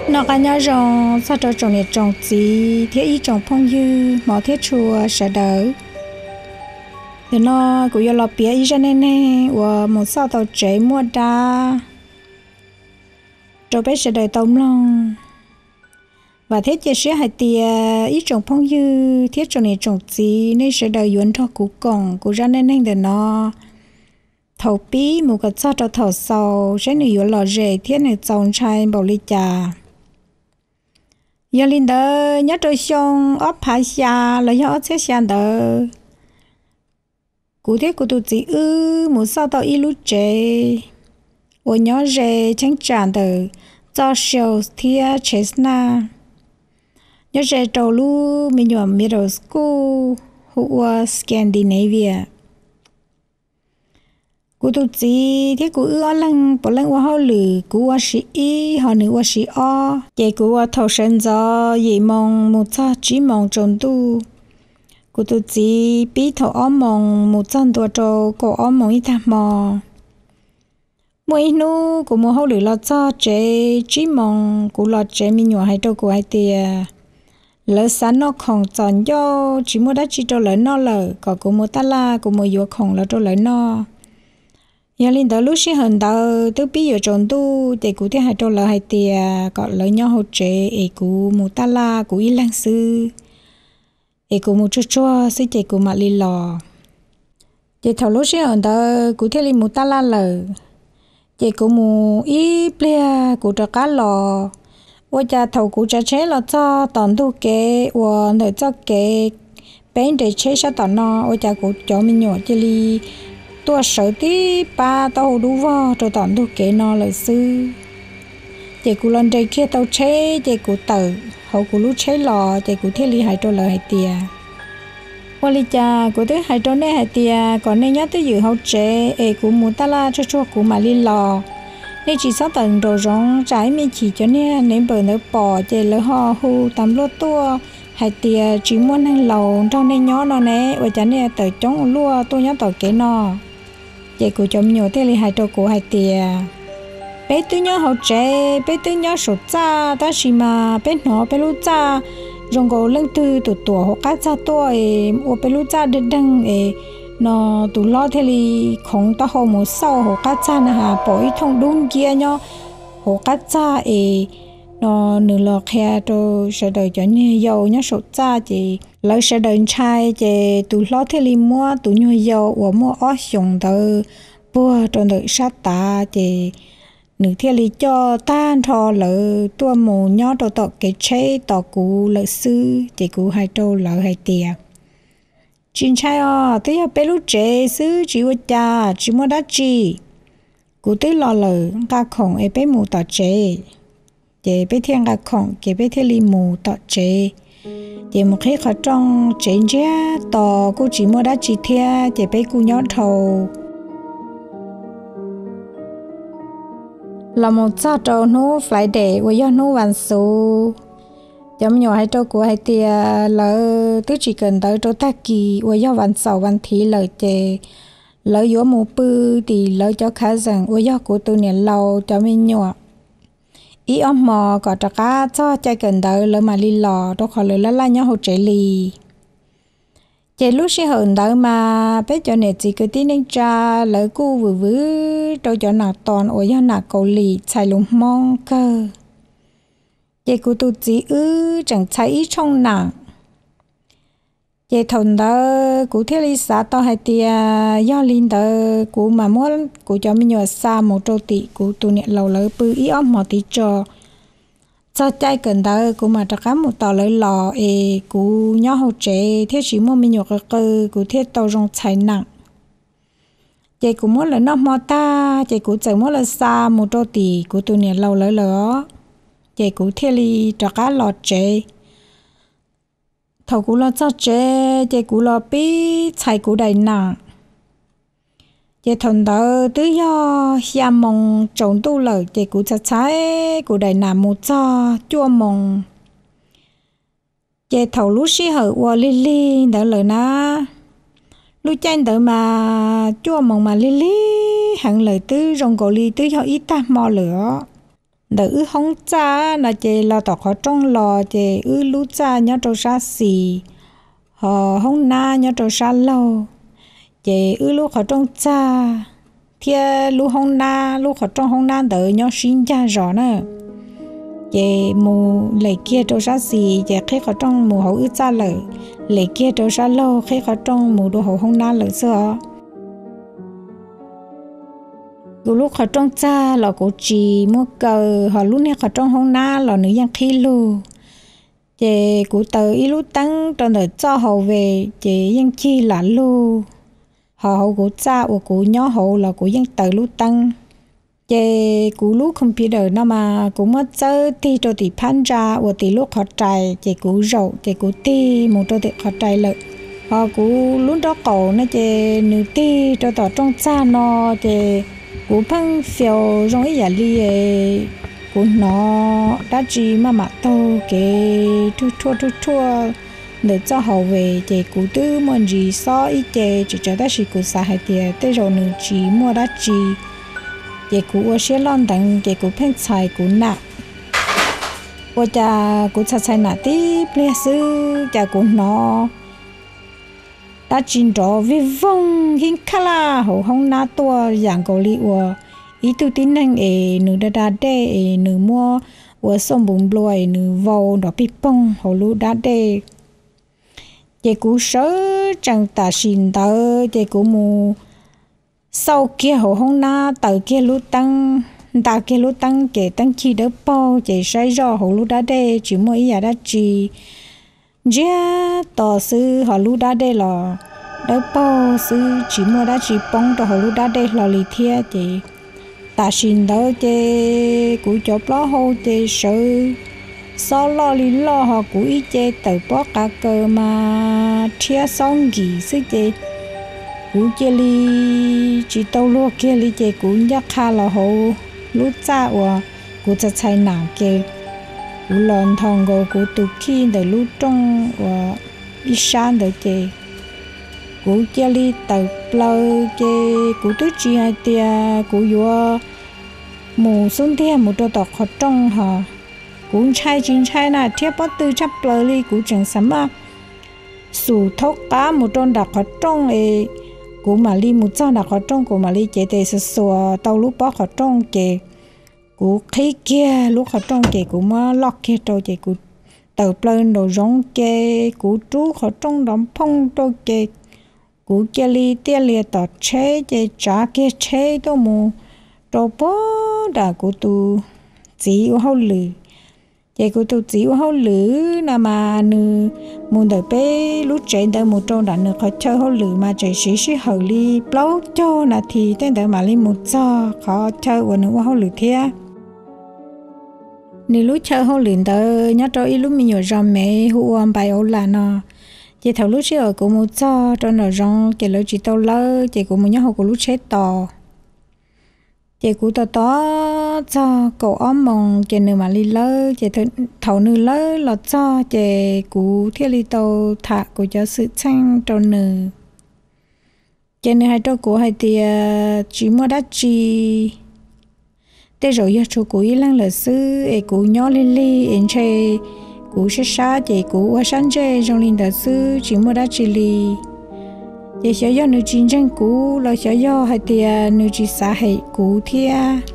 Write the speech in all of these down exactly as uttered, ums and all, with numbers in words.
nó cả nhà rong sao cho trồng này trồng gì thiết ý trồng phong dư mỏ thiết chùa sợ đỡ thì nó cũng yêu lọp bía ý cho nên nè và một sao tàu chế mua đa rồi bé sẽ đợi tôm lòng và thiết chế sẽ hai tia ý trồng phong dư thiết trồng này trồng gì nên sẽ đợi yuan cho cú còng cú ra nên nên để nó thầu bí một cái sao cho thầu sau sẽ nữ yuan lò rễ thiết này trồng chai bảo lý trà giờ linh đỡ nhớ trôi sông ốp phá xa là nhớ chết xa đỡ cụ thể cụ tụt gì ư một sao tao ít lúc chế我nhớ rề chẳng tràn đỡ cho show thia chết na nhớ rề đầu lu mình nhớ middle school của Scandinavia cụ tụt gì thế cụ ư lăng bỏ lăng qua hậu lử cụ qua sĩ y họ nữ qua sĩ o vậy cụ qua thầu sinh do gì mong một cha chỉ mong trốn tu cụ tụt gì bí thầu ôm mong một chân tua trâu cổ ôm mong ít tham mò mỗi nu cụ mua hậu lử lo cho chế chỉ mong cụ lo chế mình nhỏ hay trâu cụ hay tiề lỡ sáng nó không chọn cho chỉ mua đã chỉ trâu lỡ nó lỡ còn cụ mua ta la cụ mua vô không lỡ trâu lỡ nó giờ linh đó lúc xí hơn đó tôi biết giờ trốn tu để cụ thể hai trâu lỡ hai tiề còn lỡ nhau hỗ trợ ấy cụ mua ta la cụ ít lăng sư ấy cụ mua chua chua sư chạy cụ mà li lò để thầu lúc xí hơn đó cụ thể li mua ta la lỡ để cụ mua ít bia cụ cho cá lò và cha thầu cụ cho chế là cho toàn tu kế và để cho kế bên để chế sao toàn nó và cha cụ cho mình nhỏ chơi li tôi sợ tí ba tao đủ vào rồi toàn tôi kể nó là sư chị cụ lần đây kia tao chế chị cụ tự hậu cụ lúc chế lò chị cụ thiết lý hai trâu lời hai tia qua lý cha cụ tới hai trâu này hai tia còn nên nhớ tới dự hậu chế ê cụ muốn ta la cho cho cụ mà lý lò nên chỉ sáu tầng đồ rong trái mi chỉ cho nên nên bờ nữa bỏ chị lỡ ho hu tắm lúa tua hai tia chỉ muốn ăn lầu trong nên nhớ nó nè và chả nên tới chống lúa tôi nhớ tỏi kế nó chị cụ chồng nhiều thế li hai trâu cụ hai tia bé tôi nhớ hậu trẻ bé tôi nhớ sốt cha ta chỉ mà bé nó bé lú cha rong gò lưng tư tụt tuổi họ cá cha tuổi ô bé lú cha đứt đằng ấy nó tụt lo thế li không ta họ một sau họ cá cha nè hà bội thông đúng kia nhá họ cá cha ấy nó nửa lọ khe tôi sẽ đợi cho nhiều dầu nhá sốt cha chị lỡ sẽ đợi trai chị tụi lo thế li mua tụi nhiều dầu và mua ót dùng từ bữa trong đợi sát ta chị nửa thế li cho tan thò lỡ tua mù nhó đồ tọ cái chế tọ cụ lỡ sư chị cụ hai trâu lỡ hai tiề chính trai à tới giờ bé lúc trẻ sư chỉ có cha chỉ mua đắt chi cụ tới lo lỡ ta không ai bé mù tọ chế chị bé thiên gà khổng chị bé thiên li mù tọ chế chị một khi khó trong chế giá tọ cô chỉ mua đá chỉ thia chị bé cô nhót thầu là một sao trâu nó phải để với do nó hoàn số giống nhỏ hai trâu của hai tia lỡ tôi chỉ cần tới trâu ta kỳ với do hoàn sầu hoàn thí lỡ chị lỡ yếu mù bư thì lỡ cho khá rằng với do của tôi nè lâu cho mình nhỏ ý ông mò có cho cá cho chạy cần đợi lỡ mà li lò đâu khỏi lỡ lá la nhớ hỗ trợ lì chạy lúc sẽ hờn đợi mà bé cho nè chỉ cứ tí nên cha lỡ cu vừa vừa đâu cho nạc toàn ở do nạc cầu lì chạy lùng mong cơ chạy cụ tụt chỉ ư chẳng chạy trong nặng chạy thằng đó cụ thiết lý xã tao hai tia do linh đó cụ mà muốn cụ cho mình nhờ xa một trâu tị cụ tụ nè lầu lỡ bự ý ôm một tí cho cho chạy cần đó cụ mà cho cá một tàu lỡ lò ê cụ nhớ hỗ trợ thiết chỉ muốn mình nhờ cơ cơ cụ thiết tàu rong chạy nặng chạy cụ muốn là nó mò ta chạy cụ chạy muốn là xa một trâu tị cụ tụ nè lầu lỡ lỡ chạy cụ thiết lý cho cá lọt chạy thầu cú lo cho chế chế cú lo bí chạy cú đầy nặng chế thằng đó tứ do hiam mong trốn tu lợ chế cú cho trái cú đầy nặng một cho chua mong chế thầu lúc xí hở qua li li đỡ lời na lúc tranh đỡ mà chua mong mà li li hẳn lời tứ rong cổ li tứ do ít ta mò lửa đỡ ư không cha là chị là tỏ khó trong lò chị ư lú cha nhớ trâu sa xì họ không na nhớ trâu sa lâu chị ư lú khó trong cha thia lú không na lú khó trong không na đỡ nhớ xin cha rõ nè chị mù lấy kia trâu sa xì chị khi khó trong mù hậu ư cha lợ lấy kia trâu sa lâu khi khó trong mù đồ hậu không na lợ xưaกูลูกเขาจ้องจ้าหลอกกูจีมัวเกอหอลูกเนี่ยเขาจ้องห้องน้าหลอนึกยังขี้ลูเจกูเตออีลูกตั้งตอนเดจ้าเขาเวเจยังขี้หลานลูหอกูจ้าว่ากูย่อเขาหลอกกูยังเตอลูกตั้งเจกูลูกคอมพิวเตอร์น่ะมากูมาเจอที่ตัวติพันจาว่าติลูกเขาใจเจกูโจเจกูตีมูตัวติเขาใจเลยพอกูลุ้นดอกเก่านะเจนึกตีตัวต่อจ้องจ้านอเจcú phăng phiêu rong ấy giả li cú nó đã chỉ mà mà tao cái thua thua thua thua để cho họ về để cú tư muốn gì so ít để chỉ cho ta chỉ cú xài hai tiền tới rồi nửa chỉ mua đã chỉ để cú ở xe lon đằng để cú phăng xài cú nạp và cha cú xài xài nạp tí ple sư cha cú nó đã chín rõ vì vong hình khá là hậu hông ná tua dạng cầu lý của ý tu tín năng ế nữ đá đá đê ế nữ mua của sông bùng bùi nữ vào đó bị bông hậu lũ đá đê chế cú sớ chẳng tà xin tớ chế cú mù sau kia hậu hông ná tờ kia lũ tăng ta kia lũ tăng chế tăng chi đỡ bao chế say rõ hậu lũ đá đê chỉ mua ý giả đá chi dễ tỏ sư họ lũ đá đê là đỡ bao sư chỉ mua đá chỉ bông cho họ lũ đá đê là lì thia chị ta xin đỡ chê cú chọc lo hô chê sợ sao lo lì lo họ cú ý chê tự bó cả cơ mà thia xong gì sư chê cú chê li chỉ tâu lúa kia li chê cú nhắc khá là hô lũ cha và cú cha chạy nàng kê cú lòn thòng gồ cú tụ khi để lũ trong và đi sang để chê cú chê li tự plơ chê cú tứ chi hai tia cú vô mù xuống tia mù đồ tọt khó trong hả cú chai chín chai nà thiếp bó tư chấp plơ li cú chẳng sắm à sủ thốc cá mù trôn đặc khó trong ê cú mà li mù cho đặc khó trong cú mà li chế tê sơ sùa tàu lúc bó khó trong kê cú khí kia lúc khó trong kê cú mà lọt kia trâu kê cú tờ plơ đồ giống kê cú trú khó trong đóng phong trâu kê cú kia li tia li tọt chế chế trả kia chế tô mù trâu bó đã cú tu chỉ hao lử chế cú tu chỉ hao lử nà mà nư mù đời bê lúc chế đời mù trâu đã nư khó chơi hao lử mà chế xí xí hầu li plau cho nà thì tên đời mà li mù cho khó chơi và nư hao lử thia nư lúc chơi hao lử đời nhớ trâu ít lúc mình nhớ ra mẹ hú ông bài ấu là nó chị thầu lúc xưa cũng mua cho cho nó rong chị lỡ chị tao lỡ chị cũng mua nhớ học của lúc chết tò chị cũng tao tó cho cậu ôm mong chị nữ mà đi lỡ chị thầu nữ lỡ là cho chị cũng thiết lý tao thả của cho sự chăng cho nữ chị nữ hai trâu của hai thì chỉ mua đắt chi thế rồi giờ chú của ý lăng là sư ấy cũng nhỏ lên li em chơi cú sẽ xa chị cú ở sáng chơi trong linh đạo sư chỉ mua đá chỉ li chị sẽ do nữ chiến tranh cú là sẽ do hai tia nữ chỉ xã hệ cú thia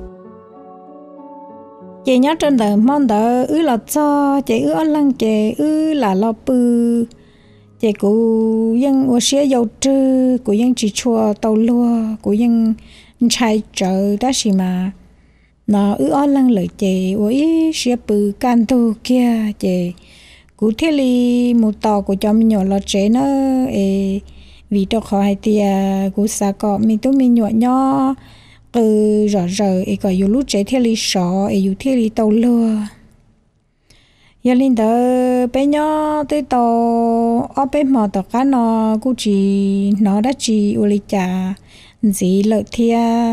chị nhớ trên đời mong đợi ư là cho chị ư ở lăng chị ư là lo bự chị cú dân ở xe dầu trừ cú dân chỉ chùa tàu lúa cú dân chạy chợ đó gì mà nó ư ở lăng lợi chị ôi xe bự can tu kia chị cú thiết li một tàu của cho mình nhỏ lọt chế nó ê vì đó khỏi hai tia cú xa cọ mình tôi mình nhỏ nhỏ từ rõ rờ ê có yêu lúc chế thiết li sọ ê yêu thiết li tàu lừa giờ linh đó bé nhỏ tới tàu ở bên mò tàu cá nó cú chỉ nó đã chỉ u li chả gì lợi thia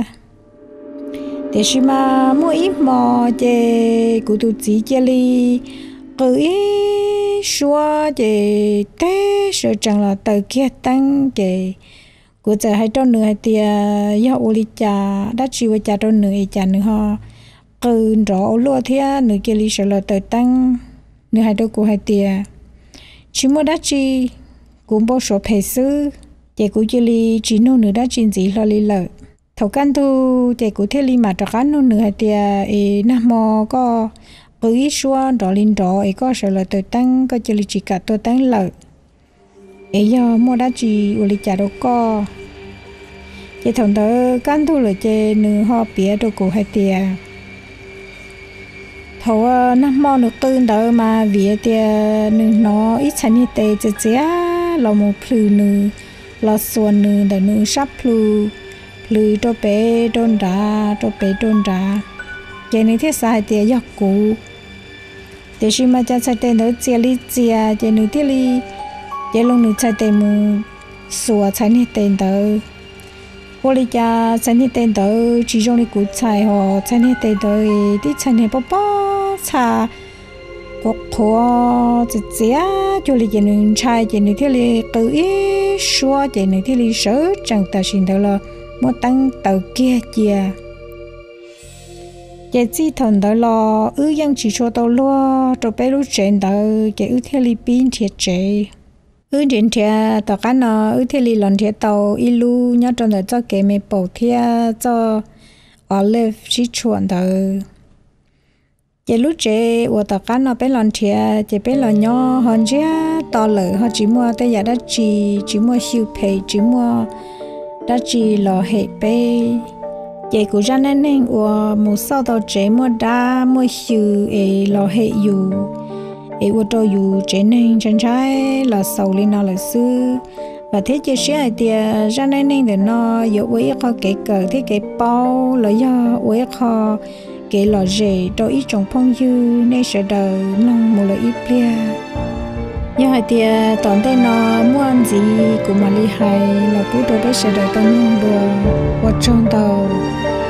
để xí mà mua ít mò chè cụ tụ chỉ chè li cứ xua chè té sợ chẳng là từ kia tăng chè cụ chờ hai trâu nửa hai tia do u li trà đã chịu trà trâu nửa trà nửa ho cứ rõ lúa thế nửa kia li sợ là tới tăng nửa hai đôi của hai tia chỉ mua đắt chi cũng bao số phê sư để cũng chỉ li chỉ nô nửa đắt chín gì lo li lợi thầu căn tu để cũng thế li mà cho căn nô nửa hai tia ấy nam mô có cứ ít xua đó linh đó ấy có sợ là tới tăng có chỉ li chỉ cả tôi tăng lợi ấy giờ mua đắt chi u li trả đâu có chỉ thằng đó căn tu là chỉ nửa họ bía đâu của hai tia thầu năm mò nước tương đỡ mà vì thì nó ít chăn như thế chứ chứ là một phừ nữ là xuân nữ để nữ sắp phừ phừ cho bé đôn ra cho bé đôn ra cái này thì sai thì giặc cũ để khi mà cha chạy tên đó chia li chia cái nữ thì li cái lúc nữ chạy tên mu sủa chạy như tên đó cô li cha chạy như tên đó chỉ trong đi cút chạy họ chạy như tên đó thì chạy như bó bó cha quốc thua chỉ chỉ cho li cái nữ trai cái nữ thì li tự ý xóa cái nữ thì li sợ chẳng ta xin đó là một tăng tàu kia chia cái gì thằng đó là ư yang chỉ cho tàu lo cho bé lúc trên đó cái ư thì li pin thiệt chế ư trên thiệt tàu cá nó ư thì li lần thiệt tàu ilu nhớ trong đó cho cái mấy bộ thiệt cho olive chỉ chuẩn đó cái lúc chế ở tàu cá nó bé lần thiệt cái bé lần nhỏ hơn chứ to lỡ họ chỉ mua tới giờ đã chỉ chỉ mua siêu pay chỉ mua đã chỉ lò hệ bé cái của gia nên nên ở một sau đó chế mua đá mua siêu ấy lò hệ dù ấy ở đâu dù chế nên chân trái là sầu lên nó là sư và thế chế sẽ thì gia nên nên để nó有với họ cái cờ thế cái bao là do với họ cái lò rể đôi ít trồng phong dư nên sẽ đời nông một lời ít bia nhưng hai tia tòn tên nó muốn gì của mà li hay là bút đồ bé sẽ đời tao nông đồ ở trong tàu